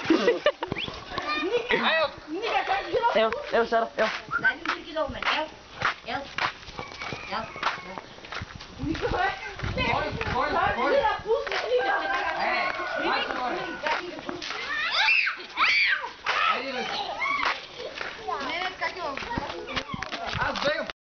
Evo, Sara, evo. Daj mi 3 kg u mene, evo.